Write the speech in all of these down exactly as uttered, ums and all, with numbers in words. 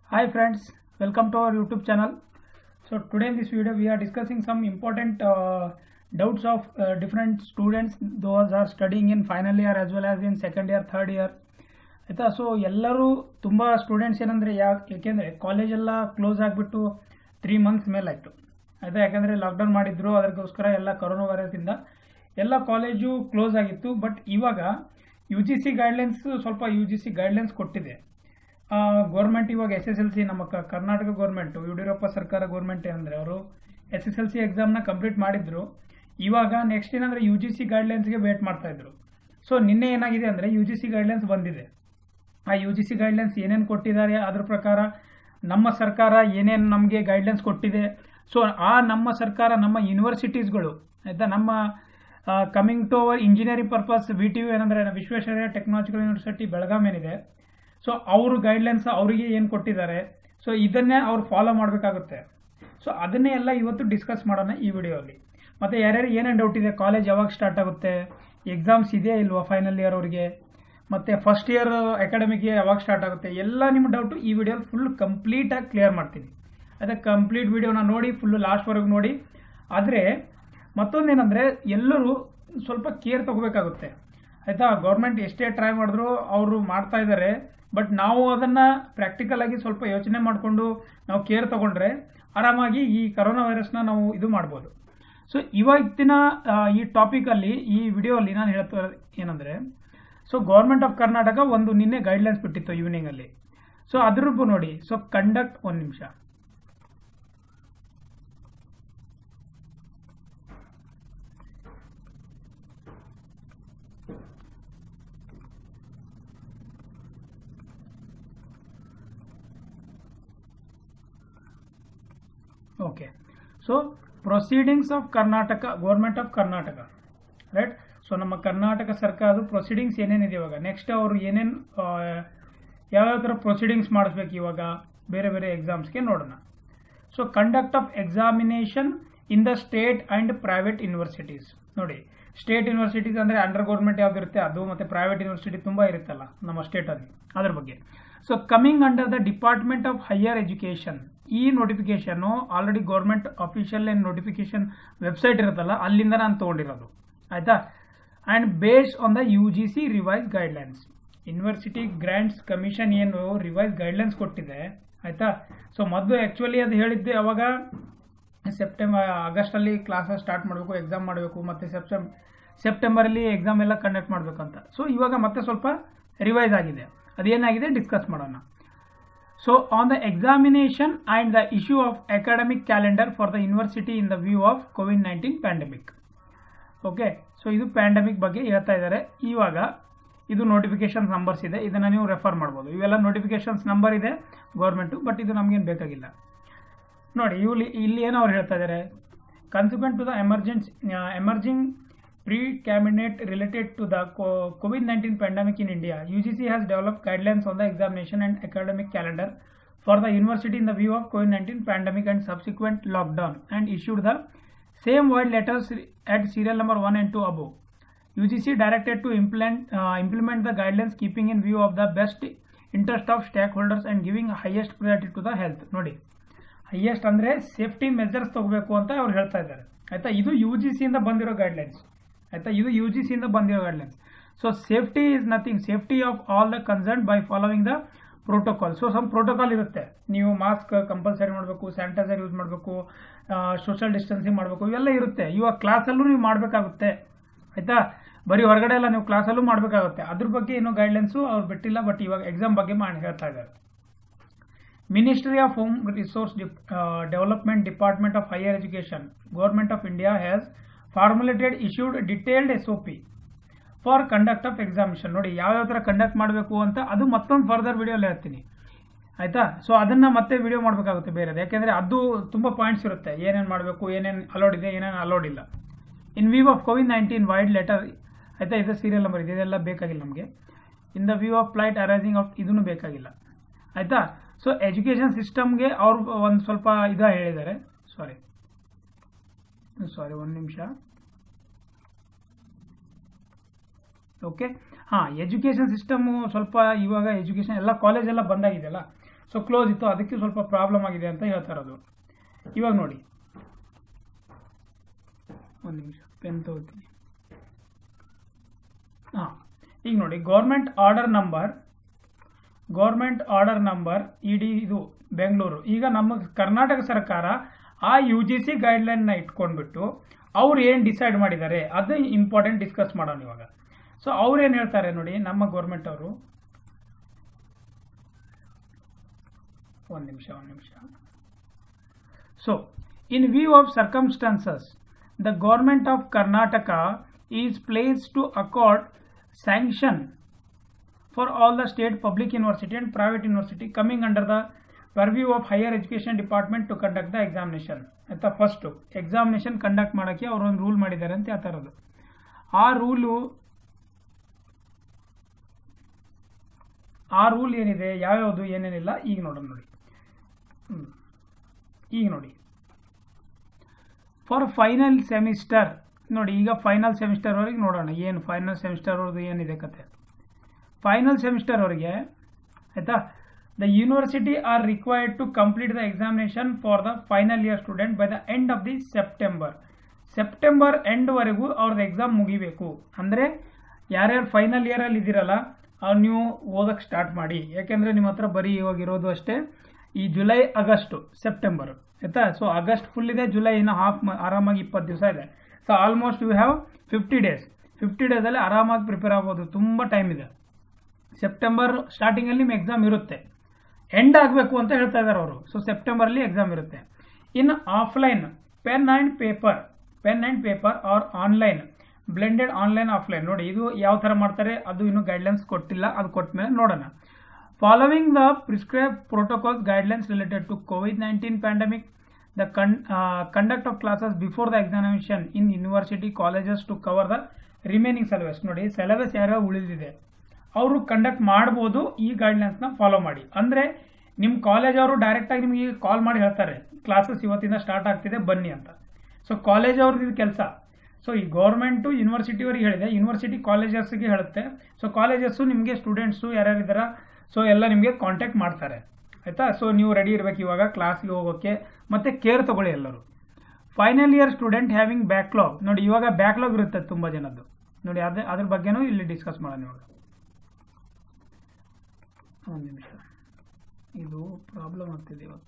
Hi friends, welcome to our YouTube channel. So today in this video we are discussing some important uh, doubts of uh, different students. Those are studying in final year as well as in second year, third year. ಆಯ್ತಾ. So ಎಲ್ಲರೂ ತುಂಬ students ಏನಂದರೆ ಯಾಕೆ ಏಕೆಂದರೆ ಕಾಲೇಜೆಲ್ಲ close ಆಗಿಬಿಟ್ಟು three months ಮೇಲಾಯಿತು ಆಯಿತಾ. ಯಾಕಂದರೆ ಲಾಕ್ಡೌನ್ ಮಾಡಿದ್ರು, ಅದಕ್ಕೋಸ್ಕರ ಎಲ್ಲ ಕೊರೋನಾ ವೈರಸಿಂದ ಎಲ್ಲ ಕಾಲೇಜು ಕ್ಲೋಸ್ ಆಗಿತ್ತು. ಬಟ್ ಇವಾಗ ಯು ಜಿ ಸಿ ಗೈಡ್ಲೈನ್ಸ್ ಸ್ವಲ್ಪ ಯು ಜಿ ಸಿ ಗೈಡ್ಲೈನ್ಸ್ ಕೊಟ್ಟಿದೆ ಗೌರ್ಮೆಂಟ್. ಇವಾಗ ಎಸ್ ಎಸ್ ಎಲ್ ಸಿ ನಮ್ಮ ಕರ್ನಾಟಕ ಗೌರ್ಮೆಂಟು, ಯಡಿಯೂರಪ್ಪ ಸರ್ಕಾರ ಗೌರ್ಮೆಂಟ್ ಏನಂದರೆ ಅವರು ಎಸ್ ಎಸ್ ಎಲ್ ಸಿ ಎಕ್ಸಾಮ್ನ ಕಂಪ್ಲೀಟ್ ಮಾಡಿದ್ರು. ಇವಾಗ ನೆಕ್ಸ್ಟ್ ಏನಂದರೆ ಯು ಜಿ ಸಿ ಗೈಡ್ಲೈನ್ಸ್ಗೆ ವೇಟ್ ಮಾಡ್ತಾಯಿದ್ರು. ಸೊ ನಿನ್ನೆ ಏನಾಗಿದೆ ಅಂದರೆ ಯು ಜಿ ಸಿ ಗೈಡ್ಲೈನ್ಸ್ ಬಂದಿದೆ. ಆ ಯು ಜಿ ಸಿ ಗೈಡ್ಲೈನ್ಸ್ ಏನೇನು ಕೊಟ್ಟಿದ್ದಾರೆ, ಅದ್ರ ಪ್ರಕಾರ ನಮ್ಮ ಸರ್ಕಾರ ಏನೇನು ನಮಗೆ ಗೈಡ್ಲೈನ್ಸ್ ಕೊಟ್ಟಿದೆ. ಸೊ ಆ ನಮ್ಮ ಸರ್ಕಾರ ನಮ್ಮ ಯೂನಿವರ್ಸಿಟೀಸ್ಗಳು ಆಯಿತಾ, ನಮ್ಮ coming to our engineering purpose V T U ಏನಂದರೆ ವಿಶ್ವೇಶ್ವರಯ್ಯ ಟೆಕ್ನಾಲಜಿಕಲ್ ಯೂನಿವರ್ಸಿಟಿ ಬೆಳಗಾಂ ಏನಿದೆ, ಸೊ ಅವರು ಗೈಡ್ಲೈನ್ಸ್ ಅವರಿಗೆ ಏನು ಕೊಟ್ಟಿದ್ದಾರೆ, ಸೊ ಇದನ್ನೇ ಅವ್ರು ಫಾಲೋ ಮಾಡಬೇಕಾಗುತ್ತೆ. ಸೊ ಅದನ್ನೇ ಎಲ್ಲ ಇವತ್ತು ಡಿಸ್ಕಸ್ ಮಾಡೋಣ ಈ ವಿಡಿಯೋಲಿ. ಮತ್ತು ಯಾರ್ಯಾರು ಏನೇನು ಡೌಟ್ ಇದೆ, ಕಾಲೇಜ್ ಯಾವಾಗ ಸ್ಟಾರ್ಟ್ ಆಗುತ್ತೆ, ಎಕ್ಸಾಮ್ಸ್ ಇದೆಯಾ ಇಲ್ವಾ ಫೈನಲ್ ಇಯರ್ ಅವರಿಗೆ, ಮತ್ತು ಫಸ್ಟ್ ಇಯರ್ ಅಕಾಡೆಮಿಕ್ ಇಯರ್ ಯಾವಾಗ ಸ್ಟಾರ್ಟ್ ಆಗುತ್ತೆ, ಎಲ್ಲ ನಿಮ್ಮ ಡೌಟು ಈ ವಿಡಿಯೋಲಿ ಫುಲ್ ಕಂಪ್ಲೀಟಾಗಿ ಕ್ಲಿಯರ್ ಮಾಡ್ತೀನಿ. ಅದಕ್ಕೆ ಕಂಪ್ಲೀಟ್ ವಿಡಿಯೋನ ನೋಡಿ, ಫುಲ್ಲು ಲಾಸ್ಟ್ವರೆಗೂ ನೋಡಿ. ಆದರೆ ಮತ್ತೊಂದೇನೆಂದರೆ ಎಲ್ಲರೂ ಸ್ವಲ್ಪ ಕೇರ್ ತಗೋಬೇಕಾಗುತ್ತೆ ಆಯಿತಾ. ಗೌರ್ಮೆಂಟ್ ಎಷ್ಟೇ ಟ್ರೈ ಮಾಡಿದ್ರು ಅವರು ಮಾಡ್ತಾ ಇದ್ದಾರೆ, ಬಟ್ ನಾವು ಅದನ್ನು ಪ್ರಾಕ್ಟಿಕಲ್ ಆಗಿ ಸ್ವಲ್ಪ ಯೋಚನೆ ಮಾಡಿಕೊಂಡು ನಾವು ಕೇರ್ ತಗೊಂಡ್ರೆ ಆರಾಮಾಗಿ ಈ ಕರೋನಾ ವೈರಸ್ನ ನಾವು ಇದು ಮಾಡ್ಬೋದು. ಸೊ ಇವತ್ತಿನ ಈ ಟಾಪಿಕಲ್ಲಿ ಈ ವಿಡಿಯೋಲಿ ನಾನು ಹೇಳ್ತಾ ಏನಂದರೆ, ಸೊ ಗೌರ್ಮೆಂಟ್ ಆಫ್ ಕರ್ನಾಟಕ ಒಂದು ನಿನ್ನೆ ಗೈಡ್ಲೈನ್ಸ್ ಬಿಟ್ಟಿತ್ತು ಈವ್ನಿಂಗಲ್ಲಿ. ಸೊ ಅದ್ರದ್ದು ನೋಡಿ. ಸೊ ಕಂಡಕ್ಟ್ ಒಂದು ನಿಮಿಷ okay. So proceedings of Karnataka, government of Karnataka, right. So ನಮ್ಮ ಕರ್ನಾಟಕ ಸರ್ಕಾರದ ಪ್ರೊಸೀಡಿಂಗ್ಸ್ ಏನೇನಿದೆ ಇವಾಗ, ನೆಕ್ಸ್ಟ್ ಅವರು ಏನೇನು ಯಾವ್ಯಾವ ಥರ ಪ್ರೊಸೀಡಿಂಗ್ಸ್ ಮಾಡಿಸ್ಬೇಕು ಇವಾಗ ಬೇರೆ ಬೇರೆ ಎಕ್ಸಾಮ್ಸ್ಗೆ ನೋಡೋಣ. So conduct of examination in the state and private universities. ನೋಡಿ, ಸ್ಟೇಟ್ ಯೂನಿವರ್ಸಿಟೀಸ್ ಅಂದರೆ ಅಂಡರ್ ಗೌರ್ಮೆಂಟ್ ಯಾವ್ದು ಇರುತ್ತೆ ಅದು, ಮತ್ತು ಪ್ರೈವೇಟ್ ಯೂನಿವರ್ಸಿಟಿ ತುಂಬ ಇರುತ್ತಲ್ಲ ನಮ್ಮ ಸ್ಟೇಟಲ್ಲಿ, ಅದ್ರ ಬಗ್ಗೆ. So coming under the department of higher education. ಈ ನೋಟಿಫಿಕೇಶನ್ನು ಆಲ್ರೆಡಿ ಗೌರ್ಮೆಂಟ್ ಅಫಿಷಿಯಲ್ ಏನು ನೋಟಿಫಿಕೇಶನ್ ವೆಬ್ಸೈಟ್ ಇರುತ್ತಲ್ಲ ಅಲ್ಲಿಂದ ನಾನು ತೊಗೊಂಡಿರೋದು ಆಯಿತಾ. And based on the U G C revise guidelines. University grants commission ಏನು ರಿವೈಸ್ ಗೈಡ್ಲೈನ್ಸ್ ಕೊಟ್ಟಿದೆ ಆಯಿತಾ. ಸೊ ಮೊದಲು ಆ್ಯಕ್ಚುಲಿ ಅದು ಹೇಳಿದ್ದೆ ಅವಾಗ ಸೆಪ್ಟೆಂಬರ್ ಆಗಸ್ಟಲ್ಲಿ ಕ್ಲಾಸಸ್ ಸ್ಟಾರ್ಟ್ ಮಾಡಬೇಕು, ಎಕ್ಸಾಮ್ ಮಾಡಬೇಕು, ಮತ್ತು ಸೆಪ್ಟೆಂಬ್ ಸೆಪ್ಟೆಂಬರಲ್ಲಿ ಎಕ್ಸಾಮ್ ಎಲ್ಲ ಕಂಡಕ್ಟ್ ಮಾಡಬೇಕಂತ. ಸೊ ಇವಾಗ ಮತ್ತೆ ಸ್ವಲ್ಪ ರಿವೈಸ್ ಆಗಿದೆ, ಅದೇನಾಗಿದೆ ಡಿಸ್ಕಸ್ ಮಾಡೋಣ. So on the examination and the issue of academic calendar for the university in the view of COVID nineteen pandemic. Okay. So ಇದು ಪ್ಯಾಂಡಮಿಕ್ ಬಗ್ಗೆ ಹೇಳ್ತಾ ಇದ್ದಾರೆ. ಇವಾಗ ಇದು ನೋಟಿಫಿಕೇಶನ್ಸ್ ನಂಬರ್ಸ್ ಇದೆ, ಇದನ್ನು ನೀವು ರೆಫರ್ ಮಾಡ್ಬೋದು. ಇವೆಲ್ಲ ನೋಟಿಫಿಕೇಶನ್ಸ್ ನಂಬರ್ ಇದೆ ಗೌರ್ಮೆಂಟು, ಬಟ್ ಇದು ನಮಗೇನು ಬೇಕಾಗಿಲ್ಲ. ನೋಡಿ ಇಲ್ಲಿ ಇಲ್ಲಿ ಏನು ಅವ್ರು ಹೇಳ್ತಾ ಇದ್ದಾರೆ, consequent to the emergency emerging pre cabinet related to the COVID nineteen pandemic in India, U G C has developed guidelines on the examination and academic calendar for the university in the view of COVID nineteen pandemic and subsequent lockdown, and issued the same wide letters at serial number one and two above. U G C directed to implement uh, implement the guidelines keeping in view of the best interest of stakeholders and giving highest priority to the health. ನೋಡಿ, highest ಅಂದರೆ safety measures ತಗೋಬೇಕು ಅಂತ ಅವ್ರು ಹೇಳ್ತಾ ಇದ್ದಾರೆ ಆಯಿತಾ. ಇದು you G ಸಿಯಿಂದ ಬಂದಿರೋ ಗೈಡ್ಲೈನ್ಸ್ ಆಯಿತಾ, ಇದು ಯು ಜಿ ಸಿಯಿಂದ ಬಂದಿರೋ guidelines. So safety is nothing, safety of all the concern by following the protocol. So some protocol ಇರುತ್ತೆ, ನೀವು ಮಾಸ್ಕ್ ಕಂಪಲ್ಸರಿ ಮಾಡಬೇಕು, ಸ್ಯಾನಿಟೈಸರ್ ಯೂಸ್ ಮಾಡಬೇಕು, ಸೋಷಿಯಲ್ ಡಿಸ್ಟೆನ್ಸಿಂಗ್ ಮಾಡಬೇಕು, ಇವೆಲ್ಲ ಇರುತ್ತೆ. ಇವಾಗ ಕ್ಲಾಸಲ್ಲೂ ನೀವು ಮಾಡಬೇಕಾಗುತ್ತೆ ಆಯಿತಾ. ಬರೀ ಹೊರಗಡೆ ಎಲ್ಲ ನೀವು ಕ್ಲಾಸಲ್ಲೂ ಮಾಡಬೇಕಾಗುತ್ತೆ. ಅದ್ರ ಬಗ್ಗೆ ಏನೋ ಗೈಡ್ಲೈನ್ಸು ಅವ್ರು ಬಿಟ್ಟಿಲ್ಲ, ಬಟ್ ಇವಾಗ ಎಕ್ಸಾಮ್ ಬಗ್ಗೆ ಮಾಡಿ ಹೇಳ್ತಾ ಇದ್ದಾರೆ. Ministry of Home Resource Development, Department of Higher Education, Government of India has formulated issued detailed S O P for conduct of examination. ನೋಡಿ ಯಾವ್ಯಾವ ಥರ ಕಂಡಕ್ಟ್ ಮಾಡಬೇಕು ಅಂತ ಅದು ಮತ್ತೊಂದು ಫರ್ದರ್ ವಿಡಿಯೋಲಿ ಹೇಳ್ತೀನಿ ಆಯಿತಾ. ಸೊ ಅದನ್ನು ಮತ್ತೆ ವಿಡಿಯೋ ಮಾಡಬೇಕಾಗುತ್ತೆ ಬೇರೆದು, ಯಾಕೆಂದರೆ ಅದು ತುಂಬ ಪಾಯಿಂಟ್ಸ್ ಇರುತ್ತೆ, ಏನೇನು ಮಾಡಬೇಕು, ಏನೇನು ಅಲೋಡ್ ಇದೆ, ಏನೇನು ಅಲೋಡ್ ಇಲ್ಲ. In view of COVID nineteen wide letter ಆಯಿತಾ, ಇದು ಸೀರಿಯಲ್ ನಂಬರ್ ಇದೆ, ಇದೆಲ್ಲ ಬೇಕಾಗಿಲ್ಲ ನಮಗೆ. In the view of flight arising of ಇದೂ ಬೇಕಾಗಿಲ್ಲ ಆಯಿತಾ. ಸೊ ಎಜುಕೇಷನ್ ಸಿಸ್ಟಮ್ಗೆ ಅವ್ರು ಒಂದು ಸ್ವಲ್ಪ ಇದ ಹೇಳಿದ್ದಾರೆ. ಸಾರಿ ಸಾರಿ ಒಂದು ನಿಮಿಷ ಓಕೆ. ಹಾಂ, ಎಜುಕೇಷನ್ ಸಿಸ್ಟಮು ಸ್ವಲ್ಪ ಇವಾಗ ಎಜುಕೇಷನ್ ಎಲ್ಲ ಕಾಲೇಜೆಲ್ಲ ಬಂದಾಗಿದೆಯಲ್ಲ, ಸೊ ಕ್ಲೋಸ್ ಇತ್ತು, ಅದಕ್ಕೆ ಸ್ವಲ್ಪ ಪ್ರಾಬ್ಲಮ್ ಆಗಿದೆ ಅಂತ ಹೇಳ್ತಾ ಇರೋದು. ಇವಾಗ ನೋಡಿ, ಒಂದು ನಿಮಿಷ ಪೆನ್ ತಗೋತೀನಿ. ಹಾಂ, ಈಗ ನೋಡಿ government order number government order number ಇಡಿ ಇದು ಬೆಂಗಳೂರು. ಈಗ ನಮ್ಮ ಕರ್ನಾಟಕ ಸರ್ಕಾರ ಆ ಯು ಜಿ ಸಿ ಗೈಡ್ಲೈನ್ನ ಇಟ್ಕೊಂಡ್ಬಿಟ್ಟು ಅವ್ರು ಏನು ಡಿಸೈಡ್ ಮಾಡಿದ್ದಾರೆ ಅದು ಇಂಪಾರ್ಟೆಂಟ್ ಡಿಸ್ಕಸ್ ಮಾಡೋಣ ಇವಾಗ. ಸೊ ಅವ್ರು ಏನು ಹೇಳ್ತಾರೆ ನೋಡಿ, ನಮ್ಮ ಗೌರ್ಮೆಂಟ್ ಅವರು, ಒಂದು ನಿಮಿಷ ಒಂದು ನಿಮಿಷ so in view of circumstances the government of Karnataka is place to accord sanction for all the state public university and private university coming under the purview of higher education department to conduct the examination. ಆಯ್ತಾ, first examination conduct ಮಾಡೋಕ್ಕೆ ಅವರು ಒಂದು rule ಮಾಡಿದ್ದಾರೆ ಅಂತ ಹೇಳ್ತಾ ಇರೋದು. ಆ rule ಆ ರೂಲ್ ಏನಿದೆ, ಯಾವ್ಯಾವುದು ಏನೇನಿಲ್ಲ ಈಗ ನೋಡೋಣ ನೋಡಿ. ಈಗ ನೋಡಿ ಫಾರ್ ಫೈನಲ್ ಸೆಮಿಸ್ಟರ್ ನೋಡಿ, ಈಗ ಫೈನಲ್ ಸೆಮಿಸ್ಟರ್ ವರೆಗೆ ನೋಡೋಣ ಏನು ಫೈನಲ್ ಸೆಮಿಸ್ಟರ್ ಅವ್ರದ್ದು ಏನಿದೆ ಕತೆ. ಫೈನಲ್ ಸೆಮಿಸ್ಟರ್ ಅವರಿಗೆ ಆಯ್ತಾ, the university are required to complete the examination for the final year student by the end of the September. September ಎಂಡ್ವರೆಗೂ ಅವ್ರದ್ದು ಎಕ್ಸಾಮ್ ಮುಗಿಬೇಕು. ಅಂದರೆ ಯಾರ್ಯಾರು ಫೈನಲ್ ಇಯರಲ್ಲಿ ಇದ್ದೀರಲ್ಲ ಅವ್ರು ನೀವು ಓದಕ್ಕೆ ಸ್ಟಾರ್ಟ್ ಮಾಡಿ. ಯಾಕೆಂದರೆ ನಿಮ್ಮ ಹತ್ರ ಬರೀ ಇವಾಗಿರೋದು ಅಷ್ಟೇ ಈ ಜುಲೈ ಆಗಸ್ಟು ಸೆಪ್ಟೆಂಬರ್ ಆಯ್ತಾ. ಸೊ ಆಗಸ್ಟ್ ಫುಲ್ ಇದೆ, ಜುಲೈ ಇನ್ನು ಹಾಫ್ ಆರಾಮಾಗಿ ಇಪ್ಪತ್ತು ದಿವಸ ಇದೆ. So almost you have fifty days fifty ಡೇಸಲ್ಲಿ ಆರಾಮಾಗಿ ಪ್ರಿಪೇರ್ ಆಗ್ಬೋದು, ತುಂಬ ಟೈಮ್ ಇದೆ. ಸೆಪ್ಟೆಂಬರ್ ಸ್ಟಾರ್ಟಿಂಗಲ್ಲಿ ನಿಮ್ಮ ಎಕ್ಸಾಮ್ ಇರುತ್ತೆ, ಎಂಡ್ ಆಗಬೇಕು ಅಂತ ಹೇಳ್ತಾ ಇದ್ದಾರೆ ಅವರು. ಸೊ ಸೆಪ್ಟೆಂಬರಲ್ಲಿ ಎಕ್ಸಾಮ್ ಇರುತ್ತೆ. ಇನ್ನು offline pen and paper pen and paper or online blended online offline ನೋಡಿ, ಇದು ಯಾವ ಥರ ಮಾಡ್ತಾರೆ ಅದು ಇನ್ನೂ ಗೈಡ್ಲೈನ್ಸ್ ಕೊಟ್ಟಿಲ್ಲ, ಅದು ಕೊಟ್ಟ ಮೇಲೆ ನೋಡೋಣ. Following the prescribe protocols guidelines related to COVID nineteen pandemic the conduct of classes before the examination in university colleges to cover the remaining syllabus. ನೋಡಿ ಸಿಲೆಬಸ್ ಯಾರ್ಯಾವ ಉಳಿದಿದೆ ಅವರು ಕಂಡಕ್ಟ್ ಮಾಡ್ಬೋದು, ಈ ಗೈಡ್ಲೈನ್ಸ್ನ ಫಾಲೋ ಮಾಡಿ. ಅಂದರೆ ನಿಮ್ಮ ಕಾಲೇಜ್ ಅವರು ಡೈರೆಕ್ಟಾಗಿ ನಿಮಗೆ ಕಾಲ್ ಮಾಡಿ ಹೇಳ್ತಾರೆ ಕ್ಲಾಸಸ್ ಇವತ್ತಿಂದ ಸ್ಟಾರ್ಟ್ ಆಗ್ತಿದೆ ಬನ್ನಿ ಅಂತ. ಸೊ ಕಾಲೇಜ್ ಅವ್ರದ್ದು ಇದು ಕೆಲಸ. ಸೊ ಈ ಗೌರ್ಮೆಂಟು ಯೂನಿವರ್ಸಿಟಿಯವರಿಗೆ ಹೇಳಿದೆ, ಯೂನಿವರ್ಸಿಟಿ ಕಾಲೇಜಸ್ಗೆ ಹೇಳುತ್ತೆ. ಸೊ ಕಾಲೇಜಸ್ಸು ನಿಮಗೆ ಸ್ಟೂಡೆಂಟ್ಸು ಯಾರ್ಯಾರಿದ್ದಾರ ಸೊ ಎಲ್ಲ ನಿಮಗೆ ಕಾಂಟ್ಯಾಕ್ಟ್ ಮಾಡ್ತಾರೆ ಆಯಿತಾ. ಸೊ ನೀವು ರೆಡಿ ಇರಬೇಕು ಇವಾಗ ಕ್ಲಾಸ್ಗೆ ಹೋಗೋಕ್ಕೆ, ಮತ್ತು ಕೇರ್ ತಗೊಳ್ಳಿ ಎಲ್ಲರೂ. Final year student having backlog ನೋಡಿ, ಇವಾಗ ಬ್ಯಾಕ್ಲಾಗ್ ಇರುತ್ತೆ ತುಂಬ ಜನದ್ದು ನೋಡಿ, ಅದೇ ಅದ್ರ ಬಗ್ಗೆನೂ ಇಲ್ಲಿ ಡಿಸ್ಕಸ್ ಮಾಡೋಣ ಇವಾಗ. ಒಂದು ನಿಮಿಷ, ಇದು ಪ್ರಾಬ್ಲಮ್ ಆಗ್ತಿದೆ ಇವತ್ತು.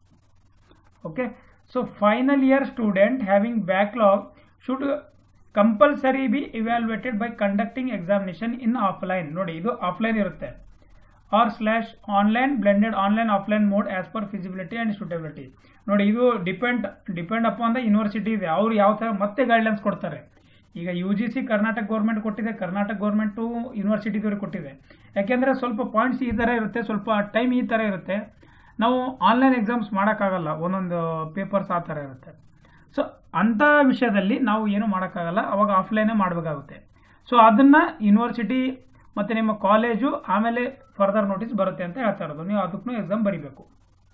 Okay, so final year student having backlog should compulsory be evaluated by conducting examination in offline ನೋಡಿ, ಇದು ಆಫ್ಲೈನ್ ಇರುತ್ತೆ, or slash online blended online offline mode as per feasibility and suitability ನೋಡಿ. ಇದು depend depend upon the university ಇದೆ, ಅವ್ರು ಯಾವ ಥರ ಮತ್ತೆ ಗೈಡ್ಲೈನ್ಸ್ ಕೊಡ್ತಾರೆ. ಈಗ U G C Karnataka government ಕೊಟ್ಟಿದೆ, ಕರ್ನಾಟಕ ಗೌರ್ಮೆಂಟು ಯೂನಿವರ್ಸಿಟಿದವ್ರಿಗೆ ಕೊಟ್ಟಿದೆ. ಯಾಕೆಂದರೆ ಸ್ವಲ್ಪ ಪಾಯಿಂಟ್ಸ್ ಈ ಥರ ಇರುತ್ತೆ, ಸ್ವಲ್ಪ ಟೈಮ್ ಈ ಥರ ಇರುತ್ತೆ. ನಾವು ಆನ್ಲೈನ್ ಎಕ್ಸಾಮ್ಸ್ ಮಾಡೋಕ್ಕಾಗಲ್ಲ, ಒಂದೊಂದು ಪೇಪರ್ಸ್ ಆ ಥರ ಇರುತ್ತೆ. ಸೊ ಅಂಥ ವಿಷಯದಲ್ಲಿ ನಾವು ಏನು ಮಾಡೋಕ್ಕಾಗಲ್ಲ, ಅವಾಗ ಆಫ್ಲೈನೇ ಮಾಡಬೇಕಾಗುತ್ತೆ. ಸೊ ಅದನ್ನು ಯೂನಿವರ್ಸಿಟಿ ಮತ್ತು ನಿಮ್ಮ ಕಾಲೇಜು ಆಮೇಲೆ ಫರ್ದರ್ ನೋಟಿಸ್ ಬರುತ್ತೆ ಅಂತ ಹೇಳ್ತಾ ಇರೋದು. ನೀವು ಅದಕ್ಕೂ ಎಕ್ಸಾಮ್ ಬರೀಬೇಕು,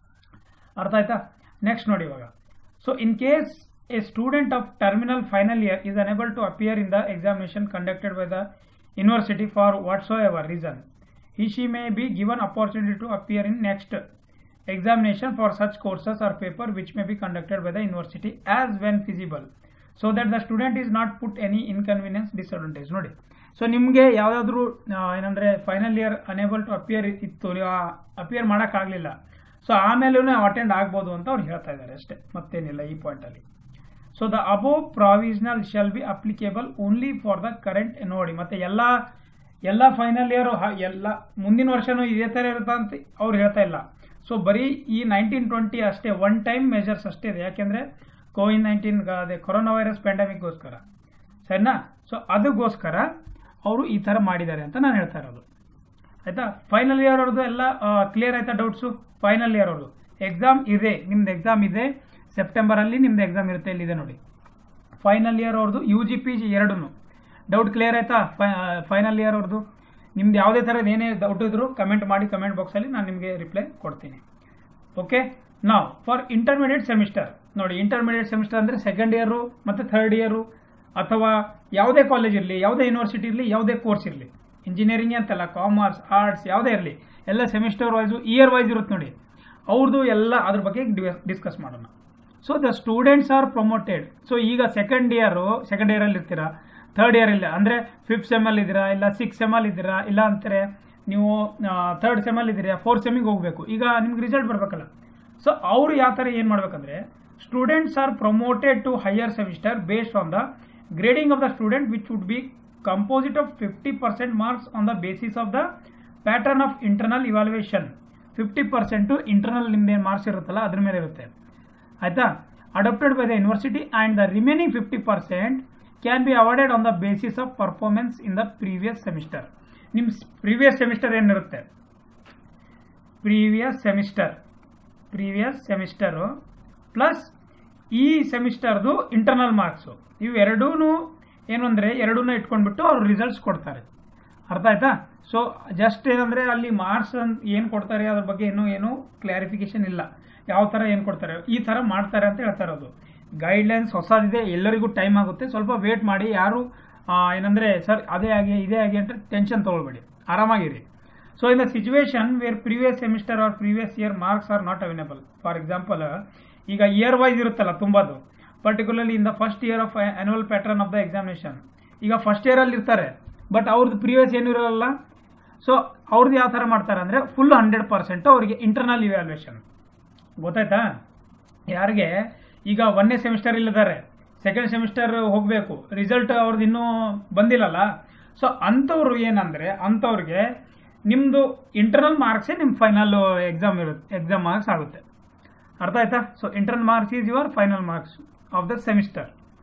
ಅರ್ಥ ಆಯ್ತಾ. ನೆಕ್ಸ್ಟ್ ನೋಡಿ ಇವಾಗ. So in case a student of terminal final year is unable to appear in the examination conducted by the university for whatsoever reason, he she may be given opportunity to appear in next examination for such courses or paper which may be conducted by the university as when feasible, so that the student is not put any inconvenience disadvantage ನೋಡಿ. So ನಿಮಗೆ ಯಾವುದಾದ್ರೂ ಏನಂದರೆ final year unable to appear ಇತ್ತು, ನೀವು appear ಮಾಡೋಕ್ಕಾಗಲಿಲ್ಲ, so ಆಮೇಲೂ attend ಆಗ್ಬೋದು ಅಂತ ಅವ್ರು ಹೇಳ್ತಾ ಇದ್ದಾರೆ ಅಷ್ಟೇ, ಮತ್ತೇನಿಲ್ಲ ಈ ಪಾಯಿಂಟಲ್ಲಿ. So the above provisional shall be applicable only for the current ನೋಡಿ. ಮತ್ತು ಎಲ್ಲ ಎಲ್ಲ ಫೈನಲ್ ಇಯರು ಎಲ್ಲ ಮುಂದಿನ ವರ್ಷನೂ ಇದೇ ಥರ ಇರುತ್ತೆ ಅಂತ ಅವ್ರು ಹೇಳ್ತಾ ಇಲ್ಲ. ಸೊ ಬರೀ ಈ ನೈನ್ಟೀನ್ ಟ್ವೆಂಟಿ ಅಷ್ಟೇ, ಒನ್ ಟೈಮ್ ಮೆಜರ್ಸ್ ಅಷ್ಟೇ ಇದೆ. ಯಾಕೆಂದರೆ ಕೋವಿಡ್ ನೈನ್ಟೀನ್ ಅದೇ ಕೊರೋನಾ ವೈರಸ್ ಪ್ಯಾಂಡಮಿಕ್ಗೋಸ್ಕರ, ಸರಿನಾ. ಸೊ ಅದಕ್ಕೋಸ್ಕರ ಅವರು ಈ ಥರ ಮಾಡಿದ್ದಾರೆ ಅಂತ ನಾನು ಹೇಳ್ತಾ ಇರೋದು, ಆಯಿತಾ. ಫೈನಲ್ ಇಯರ್ ಅವ್ರದ್ದು ಎಲ್ಲ ಕ್ಲಿಯರ್ ಆಯ್ತಾ ಡೌಟ್ಸು? ಫೈನಲ್ ಇಯರ್ ಅವ್ರದ್ದು ಎಕ್ಸಾಮ್ ಇದೆ, ನಿಮ್ದು ಎಕ್ಸಾಮ್ ಇದೆ ಸೆಪ್ಟೆಂಬರಲ್ಲಿ, ನಿಮ್ದು ಎಕ್ಸಾಮ್ ಇರುತ್ತೆ, ಇಲ್ಲಿದೆ ನೋಡಿ. ಫೈನಲ್ ಇಯರ್ ಅವ್ರದ್ದು ಯು ಜಿ ಪಿ ಜಿ ಎರಡೂ ಡೌಟ್ ಕ್ಲಿಯರ್ ಆಯ್ತಾ? ಫೈನಲ್ ಇಯರ್ ಅವ್ರದ್ದು ನಿಮ್ದು ಯಾವುದೇ ಥರದ್ದು ಏನೇ ಡೌಟ್ ಇದ್ರು ಕಮೆಂಟ್ ಮಾಡಿ, ಕಮೆಂಟ್ ಬಾಕ್ಸಲ್ಲಿ ನಾನು ನಿಮಗೆ ರಿಪ್ಲೈ ಕೊಡ್ತೀನಿ. ಓಕೆ, ನಾವು ಫಾರ್ ಇಂಟರ್ಮೀಡಿಯೇಟ್ ಸೆಮಿಸ್ಟರ್ ನೋಡಿ, ಇಂಟರ್ಮೀಡಿಯೇಟ್ ಸೆಮಿಸ್ಟರ್ ಅಂದರೆ ಸೆಕೆಂಡ್ ಇಯರು ಮತ್ತು ಥರ್ಡ್ ಇಯರು, ಅಥವಾ ಯಾವುದೇ ಕಾಲೇಜ್ ಇರಲಿ, ಯಾವುದೇ ಯೂನಿವರ್ಸಿಟಿ ಇರಲಿ, ಯಾವುದೇ ಕೋರ್ಸ್ ಇರಲಿ, ಇಂಜಿನಿಯರಿಂಗ್ ಅಂತಲ್ಲ, ಕಾಮರ್ಸ್, ಆರ್ಟ್ಸ್ ಯಾವುದೇ ಇರಲಿ, ಎಲ್ಲ ಸೆಮಿಸ್ಟರ್ ವೈಸು ಇಯರ್ ವೈಸ್ ಇರುತ್ತೆ ನೋಡಿ, ಅವ್ರದ್ದು ಎಲ್ಲ ಅದ್ರ ಬಗ್ಗೆ ಡಿಸ್ಕಸ್ ಮಾಡೋಣ. So the students are promoted. So ಈಗ ಸೆಕೆಂಡ್ ಇಯರು ಸೆಕೆಂಡ್ ಇಯರಲ್ಲಿ ಇರ್ತೀರಾ, ಥರ್ಡ್ ಇಯರ್ ಇಲ್ಲ ಅಂದರೆ ಫಿಫ್ತ್ ಸೆಮಲ್ಲಿ ಇದ್ದೀರಾ, ಇಲ್ಲ ಸಿಕ್ಸ್ ಸೆಮಲ್ಲಿ ಇದ್ದೀರಾ, ಇಲ್ಲ ಅಂತಾರೆ ನೀವು ಥರ್ಡ್ ಸೆಮಲ್ಲಿ ಇದ್ದೀರಾ, ಫೋರ್ತ್ ಸೆಮಿಗೆ ಹೋಗಬೇಕು, ಈಗ ನಿಮ್ಗೆ ರಿಸಲ್ಟ್ ಬರಬೇಕಲ್ಲ. ಸೊ ಅವರು ಯಾವ ಥರ ಏನು ಮಾಡಬೇಕಂದ್ರೆ, students are promoted to higher semester based on the grading of the student which would be composite of fifty percent marks on the basis of the pattern of internal evaluation. fifty percent internal ನಿಮ್ದು ಏನು marks ಇರುತ್ತಲ್ಲ ಅದ್ರ ಮೇಲೆ ಇರುತ್ತೆ ಆಯ್ತಾ. adopted by the university and the remaining fifty percent can be awarded on the basis of performance in the previous semester. ನಿಮ್ಮ previous semester ಏನಿರುತ್ತೆ, previous semester previous semester plus ಈ ಸೆಮಿಸ್ಟರ್ದು ಇಂಟರ್ನಲ್ ಮಾರ್ಕ್ಸು, ಇವು ಎರಡೂ ಏನು ಅಂದರೆ ಎರಡೂ ಇಟ್ಕೊಂಡ್ಬಿಟ್ಟು ಅವ್ರು ರಿಸಲ್ಟ್ಸ್ ಕೊಡ್ತಾರೆ. ಅರ್ಥ ಆಯ್ತಾ. ಸೊ ಜಸ್ಟ್ ಏನಂದರೆ ಅಲ್ಲಿ ಮಾರ್ಕ್ಸ್ ಏನು ಕೊಡ್ತಾರೆ ಅದ್ರ ಬಗ್ಗೆ ಏನೂ ಏನು ಕ್ಲಾರಿಫಿಕೇಶನ್ ಇಲ್ಲ, ಯಾವ ಥರ ಏನು ಕೊಡ್ತಾರೆ ಈ ಥರ ಮಾಡ್ತಾರೆ ಅಂತ ಹೇಳ್ತಾ ಇರೋದು. ಗೈಡ್ಲೈನ್ಸ್ ಹೊಸದಿದೆ, ಎಲ್ಲರಿಗೂ ಟೈಮ್ ಆಗುತ್ತೆ, ಸ್ವಲ್ಪ ವೇಟ್ ಮಾಡಿ. ಯಾರು ಏನಂದರೆ ಸರ್ ಅದೇ ಆಗಿ ಇದೇ ಆಗಿ ಅಂತ ಟೆನ್ಷನ್ ತೊಗೊಳ್ಬೇಡಿ, ಆರಾಮಾಗಿರಿ. So in the situation where previous semester or previous year marks are not available, for example ಈಗ ಇಯರ್ ವೈಸ್ ಇರುತ್ತಲ್ಲ ತುಂಬಾದು, particularly in the first year of annual pattern of the examination. ಈಗ ಫಸ್ಟ್ ಇಯರಲ್ಲಿ ಇರ್ತಾರೆ, but ಅವ್ರದ್ದು previous ಏನು ಇರೋಲ್ಲ. So ಅವ್ರದ್ದು ಯಾವ ಥರ ಮಾಡ್ತಾರೆ ಅಂದರೆ ಫುಲ್ ಹಂಡ್ರೆಡ್ ಪರ್ಸೆಂಟ್ ಅವರಿಗೆ ಇಂಟರ್ನಲ್ ಇವ್ಯಾಲ್ಯೂಯೇಷನ್. ಗೊತ್ತಾಯ್ತಾ. ಯಾರಿಗೆ ಈಗ ಒಂದನೇ ಸೆಮಿಸ್ಟರ್ ಇಲ್ಲಿದ್ದಾರೆ, ಸೆಕೆಂಡ್ ಸೆಮಿಸ್ಟರ್ ಹೋಗಬೇಕು, ರಿಸಲ್ಟ್ ಅವ್ರದ್ದು ಇನ್ನೂ ಬಂದಿಲ್ಲಲ್ಲ. ಸೊ ಅಂಥವ್ರು ಏನಂದರೆ ಅಂಥವ್ರಿಗೆ ನಿಮ್ಮದು ಇಂಟರ್ನಲ್ ಮಾರ್ಕ್ಸೇ ನಿಮ್ಮ ಫೈನಲ್ ಎಕ್ಸಾಮ್ ಇರುತ್ತೆ, ಎಕ್ಸಾಮ್ ಮಾರ್ಕ್ಸ್ ಆಗುತ್ತೆ. ಅರ್ಥ ಆಯ್ತಾ. So internal marks is your final marks of the semester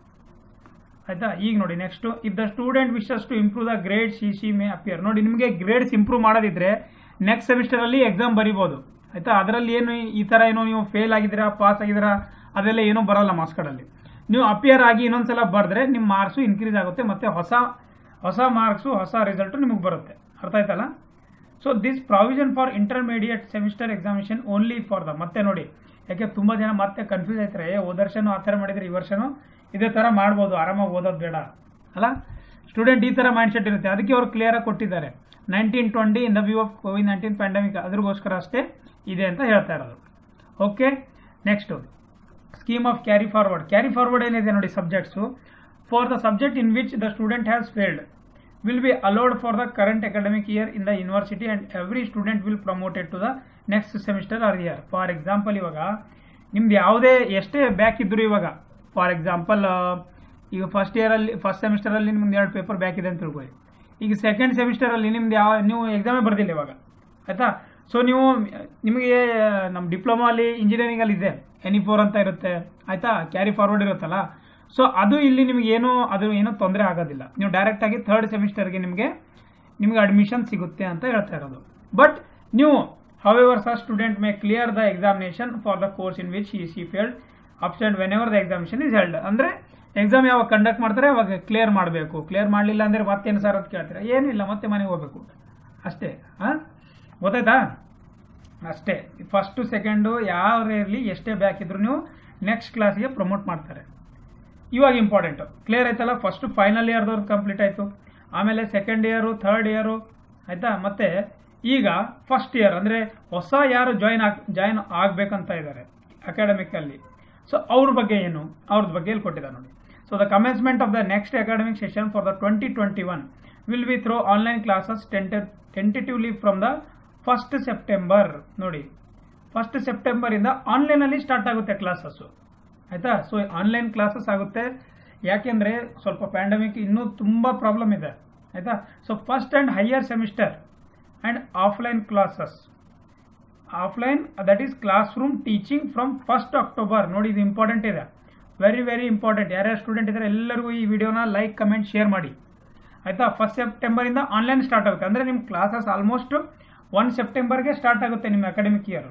ಆಯ್ತಾ. ಈಗ ನೋಡಿ next, if the student wishes to improve the grade C C may appear. ನೋಡಿ ನಿಮಗೆ ಗ್ರೇಡ್ಸ್ ಇಂಪ್ರೂವ್ ಮಾಡೋದಿದ್ರೆ ನೆಕ್ಸ್ಟ್ ಸೆಮಿಸ್ಟರಲ್ಲಿ ಎಕ್ಸಾಮ್ ಬರಿಬೋದು ಆಯ್ತಾ. ಅದರಲ್ಲಿ ಏನು ಈ ಥರ ಏನೋ ನೀವು ಫೇಲ್ ಆಗಿದ್ದೀರಾ ಪಾಸ್ ಆಗಿದ್ದೀರಾ ಅದೆಲ್ಲ ಏನೂ ಬರಲ್ಲ ಮಾರ್ಕ್ಸ್ ಕಾರ್ಡಲ್ಲಿ. ನೀವು ಅಪಿಯರ್ ಆಗಿ ಇನ್ನೊಂದ್ಸಲ ಬರೆದ್ರೆ ನಿಮ್ಮ ಮಾರ್ಕ್ಸು ಇನ್ಕ್ರೀಸ್ ಆಗುತ್ತೆ, ಮತ್ತು ಹೊಸ ಹೊಸ ಮಾರ್ಕ್ಸು ಹೊಸ ರಿಸಲ್ಟು ನಿಮಗೆ ಬರುತ್ತೆ. ಅರ್ಥ ಆಯ್ತಲ್ಲ. So this provision for intermediate semester examination only for the. ಮತ್ತೆ ನೋಡಿ ಯಾಕೆ ತುಂಬ ಜನ ಮತ್ತೆ ಕನ್ಫ್ಯೂಸ್ ಆಯ್ತಾರೆ, ಹೋದ ವರ್ಷನೂ ಆ ಥರ ಮಾಡಿದರೆ ಈ ವರ್ಷನೂ ಇದೇ ಥರ ಮಾಡ್ಬೋದು, ಆರಾಮಾಗಿ ಓದೋದು ಬೇಡ ಅಲ್ಲ. ಸ್ಟೂಡೆಂಟ್ ಈ ಥರ ಮೈಂಡ್ ಸೆಟ್ ಇರುತ್ತೆ, ಅದಕ್ಕೆ ಅವ್ರು ಕ್ಲಿಯರಾಗಿ ಕೊಟ್ಟಿದ್ದಾರೆ. Nineteen twenty in the view of COVID nineteen pandemic, ಅದ್ರಗೋಸ್ಕರ ಅಷ್ಟೇ ಇದೆ ಅಂತ ಹೇಳ್ತಾ ಇರೋದು. Okay next scheme of carry forward. Carry forward ಏನಿದೆ ನೋಡಿ subjects, for the subject in which the student has failed will be allowed for the current academic year in the university and every student will promoted to the next semester or year. For example ಇವಾಗ ನಿಮ್ದು ಯಾವುದೇ ಎಷ್ಟೇ back ಇದ್ರು, ಇವಾಗ for example ಈಗ first ಇಯರಲ್ಲಿ first ಸೆಮಿಸ್ಟರಲ್ಲಿ ನಿಮ್ದು ಎರಡು ಪೇಪರ್ ಬ್ಯಾಕ್ ಇದೆ ಅಂತ ತಿಳ್ಕೊಳ್ಳಿ. ಈಗ ಸೆಕೆಂಡ್ ಸೆಮಿಸ್ಟರಲ್ಲಿ ನಿಮ್ದು ಯಾವ ನೀವು ಎಕ್ಸಾಮೇ ಬರ್ದಿಲ್ಲ ಇವಾಗ ಆಯಿತಾ. ಸೊ ನೀವು ನಿಮಗೆ ನಮ್ಮ ಡಿಪ್ಲೊಮಾಲಿ ಇಂಜಿನಿಯರಿಂಗಲ್ಲಿ ಇದೆ ಎನಿ ಫೋರ್ ಅಂತ ಇರುತ್ತೆ ಆಯಿತಾ, ಕ್ಯಾರಿ ಫಾರ್ವರ್ಡ್ ಇರುತ್ತಲ್ಲ. ಸೊ ಅದು ಇಲ್ಲಿ ನಿಮ್ಗೆ ಏನೂ ಅದು ಏನೂ ತೊಂದರೆ ಆಗೋದಿಲ್ಲ, ನೀವು ಡೈರೆಕ್ಟಾಗಿ ಥರ್ಡ್ ಸೆಮಿಸ್ಟರ್ಗೆ ನಿಮಗೆ ನಿಮಗೆ ಅಡ್ಮಿಷನ್ ಸಿಗುತ್ತೆ ಅಂತ ಹೇಳ್ತಾ ಇರೋದು. ಬಟ್ ನೀವು however such student may clear the examination for the course in which he she failed absent whenever the examination is held. ಅಂದರೆ ಎಕ್ಸಾಮ್ ಯಾವಾಗ ಕಂಡಕ್ಟ್ ಮಾಡ್ತಾರೆ ಅವಾಗ ಕ್ಲಿಯರ್ ಮಾಡಬೇಕು. ಕ್ಲಿಯರ್ ಮಾಡಲಿಲ್ಲ ಅಂದರೆ ಮತ್ತೇನು ಸರ್ ಅಂತ ಕೇಳ್ತೀರಾ, ಏನಿಲ್ಲ ಮತ್ತೆ ಮನೆಗೆ ಹೋಗ್ಬೇಕು ಅಷ್ಟೇ. ಹಾಂ ಗೊತ್ತಾಯ್ತಾ, ಅಷ್ಟೇ. ಫಸ್ಟು ಸೆಕೆಂಡು ಯಾವ ಇರಲಿ ಎಷ್ಟೇ ಬ್ಯಾಕ್ ಇದ್ರು ನೀವು ನೆಕ್ಸ್ಟ್ ಕ್ಲಾಸಿಗೆ ಪ್ರಮೋಟ್ ಮಾಡ್ತಾರೆ. ಇವಾಗ ಇಂಪಾರ್ಟೆಂಟು ಕ್ಲಿಯರ್ ಆಯ್ತಲ್ಲ. ಫಸ್ಟು ಫೈನಲ್ ಇಯರ್ದವ್ರು ಕಂಪ್ಲೀಟ್ ಆಯಿತು, ಆಮೇಲೆ ಸೆಕೆಂಡ್ ಇಯರು ಥರ್ಡ್ ಇಯರು ಆಯಿತಾ, ಮತ್ತು ಈಗ ಫಸ್ಟ್ ಇಯರ್ ಅಂದರೆ ಹೊಸ ಯಾರು ಜಾಯಿನ್ ಆಗ್ ಜಾಯಿನ್ ಆಗಬೇಕಂತ ಇದ್ದಾರೆ ಅಕಾಡೆಮಿಕಲ್ಲಿ. ಸೊ ಅವ್ರ ಬಗ್ಗೆ ಏನು ಅವ್ರದ್ದು ಬಗ್ಗೆ ಇಲ್ಲಿ ಕೊಟ್ಟಿದ್ದಾರೆ ನೋಡಿ. So the commencement of the next academic session for the twenty twenty one will be through online classes tenta tentatively from the first September. ನೋಡಿ ಫಸ್ಟ್ ಸೆಪ್ಟೆಂಬರಿಂದ ಆನ್ಲೈನಲ್ಲಿ ಸ್ಟಾರ್ಟ್ ಆಗುತ್ತೆ ಕ್ಲಾಸಸ್ಸು ಆಯಿತಾ. ಸೊ ಆನ್ಲೈನ್ ಕ್ಲಾಸಸ್ ಆಗುತ್ತೆ, ಯಾಕೆಂದರೆ ಸ್ವಲ್ಪ ಪ್ಯಾಂಡಮಿಕ್ ಇನ್ನೂ ತುಂಬ ಪ್ರಾಬ್ಲಮ್ ಇದೆ ಆಯಿತಾ. So first and higher semester and offline classes, offline that is classroom teaching from first October. ನೋಡಿ ಇದು ಇಂಪಾರ್ಟೆಂಟ್ ಇದೆ, ವೆರಿ ವೆರಿ ಇಂಪಾರ್ಟೆಂಟ್. ಯಾರ್ಯಾರು ಸ್ಟೂಡೆಂಟ್ ಇದ್ದಾರೆ ಎಲ್ಲರಿಗೂ ಈ ವಿಡಿಯೋನ ಲೈಕ್ ಕಮೆಂಟ್ ಶೇರ್ ಮಾಡಿ ಆಯಿತಾ. ಫಸ್ಟ್ ಸೆಪ್ಟೆಂಬರಿಂದ ಆನ್ಲೈನ್ ಸ್ಟಾರ್ಟ್ ಆಗುತ್ತೆ, ಅಂದರೆ ನಿಮ್ಮ ಕ್ಲಾಸಸ್ ಆಲ್ಮೋಸ್ಟ್ ಒನ್ ಸೆಪ್ಟೆಂಬರ್ಗೆ ಸ್ಟಾರ್ಟ್ ಆಗುತ್ತೆ ನಿಮ್ಮ academic year.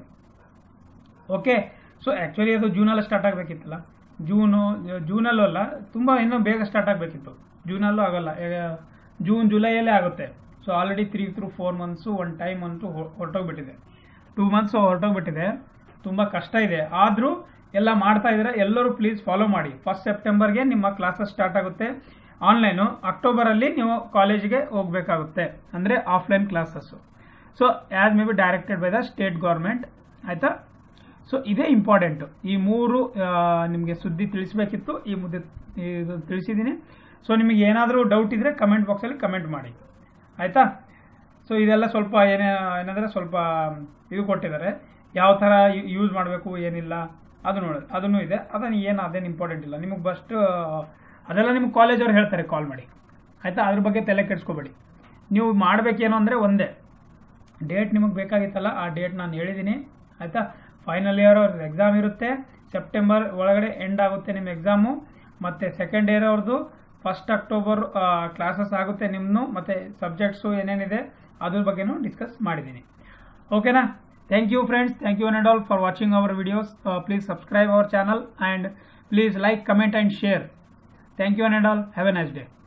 Okay, so actually ಅದು ಜೂನಲ್ಲಿ ಸ್ಟಾರ್ಟ್ ಆಗಬೇಕಿತ್ತಲ್ಲ, ಜೂನು ಜೂನಲ್ಲೂ ಅಲ್ಲ, ತುಂಬ ಇನ್ನೂ ಬೇಗ ಸ್ಟಾರ್ಟ್ ಆಗಬೇಕಿತ್ತು. ಜೂನಲ್ಲೂ ಆಗೋಲ್ಲ, ಜೂನ್ ಜುಲೈಯಲ್ಲೇ ಆಗುತ್ತೆ. So already three through four months one time ಅಂತೂ ಹೊರಟೋಗ್ಬಿಟ್ಟಿದೆ, ಟೂ ಮಂತ್ಸು ಹೊರಟೋಗ್ಬಿಟ್ಟಿದೆ. ತುಂಬ ಕಷ್ಟ ಇದೆ, ಆದರೂ ಎಲ್ಲ ಮಾಡ್ತಾ ಇದ್ದಾರೆ. ಎಲ್ಲರೂ ಪ್ಲೀಸ್ ಫಾಲೋ ಮಾಡಿ. ಫಸ್ಟ್ ಸೆಪ್ಟೆಂಬರ್ಗೆ ನಿಮ್ಮ ಕ್ಲಾಸಸ್ ಸ್ಟಾರ್ಟ್ ಆಗುತ್ತೆ ಆನ್ಲೈನು, ಅಕ್ಟೋಬರಲ್ಲಿ ನೀವು ಕಾಲೇಜಿಗೆ ಹೋಗಬೇಕಾಗುತ್ತೆ, ಅಂದರೆ offline classes. So as may be directed by the state government ಆಯಿತಾ. ಸೊ ಇದೇ ಇಂಪಾರ್ಟೆಂಟು, ಈ ಮೂರು ನಿಮಗೆ ಸುದ್ದಿ ತಿಳಿಸಬೇಕಿತ್ತು, ಈ ಮುದ್ದೆ ಇದು ತಿಳಿಸಿದ್ದೀನಿ. ಸೊ ನಿಮಗೆ ಏನಾದರೂ ಡೌಟ್ ಇದ್ದರೆ ಕಮೆಂಟ್ ಬಾಕ್ಸಲ್ಲಿ ಕಮೆಂಟ್ ಮಾಡಿ ಆಯಿತಾ. ಸೊ ಇದೆಲ್ಲ ಸ್ವಲ್ಪ ಏನೇ ಏನಂದರೆ ಸ್ವಲ್ಪ ಇದು ಕೊಟ್ಟಿದ್ದಾರೆ, ಯಾವ ಥರ ಯೂಸ್ ಮಾಡಬೇಕು ಏನಿಲ್ಲ ಅದು ನೋಡೋದು ಅದನ್ನು ಇದೆ. ಅದನ್ನು ಏನು ಅದೇನು ಇಂಪಾರ್ಟೆಂಟ್ ಇಲ್ಲ ನಿಮಗೆ, ಬಸ್ಟ್ ಅದೆಲ್ಲ ನಿಮ್ಗೆ ಕಾಲೇಜವ್ರು ಹೇಳ್ತಾರೆ ಕಾಲ್ ಮಾಡಿ ಆಯಿತಾ. ಅದ್ರ ಬಗ್ಗೆ ತಲೆ ಕೆಡಿಸ್ಕೋಬೇಡಿ. ನೀವು ಮಾಡಬೇಕೇನೋ ಅಂದರೆ ಒಂದೇ ಡೇಟ್ ನಿಮಗೆ ಬೇಕಾಗಿತ್ತಲ್ಲ, ಆ ಡೇಟ್ ನಾನು ಹೇಳಿದ್ದೀನಿ ಆಯಿತಾ. ಫೈನಲ್ ಇಯರ್ ಅವ್ರದ್ದು ಎಕ್ಸಾಮ್ ಇರುತ್ತೆ, ಸೆಪ್ಟೆಂಬರ್ ಒಳಗಡೆ ಎಂಡ್ ಆಗುತ್ತೆ ನಿಮ್ಮ ಎಕ್ಸಾಮು. ಮತ್ತು ಸೆಕೆಂಡ್ ಇಯರ್ ಅವ್ರದ್ದು ಫಸ್ಟ್ ಅಕ್ಟೋಬರ್ ಕ್ಲಾಸಸ್ ಆಗುತ್ತೆ ನಿಮ್ಮನ್ನು, ಮತ್ತು ಸಬ್ಜೆಕ್ಟ್ಸು ಏನೇನಿದೆ ಅದ್ರ ಬಗ್ಗೆನೂ ಡಿಸ್ಕಸ್ ಮಾಡಿದ್ದೀನಿ. ಓಕೆನಾ. Thank you friends, thank you one and all for watching our videos. Please subscribe our channel and please like, comment and share. Thank you one and all. Have a nice day.